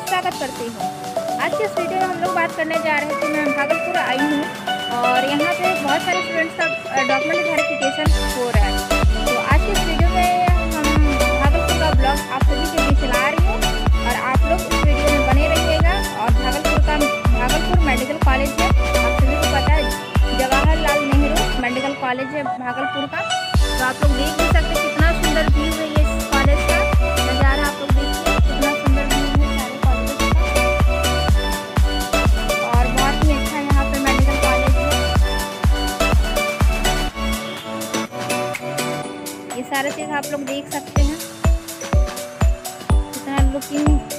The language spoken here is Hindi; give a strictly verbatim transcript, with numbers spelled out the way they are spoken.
स्वागत करती हूँ। आज के इस वीडियो में हम लोग बात करने जा रहे हैं कि मैं भागलपुर आई हूँ और यहाँ पे बहुत सारे स्टूडेंट्स का डॉक्यूमेंट वेरिफिकेशन हो रहा है। तो आज के इस वीडियो में हम भागलपुर का ब्लॉग आप सभी के बीच ला रही हूँ और आप लोग इस वीडियो में बने रहिएगा। और भागलपुर का भागलपुर मेडिकल कॉलेज है, आप सभी को पता है जवाहरलाल नेहरू मेडिकल कॉलेज है भागलपुर का। तो आप लोग देख भी सकते हैं कितना सुंदर व्यू है ये कॉलेज का नज़ारा। आप लोग देखिए कितना सुंदर व्यू है सारे कॉलेज का और बहुत ही अच्छा यहाँ पे मेडिकल कॉलेज है। ये सारे चीज़ आप लोग देख सकते हैं कितना लुकिंग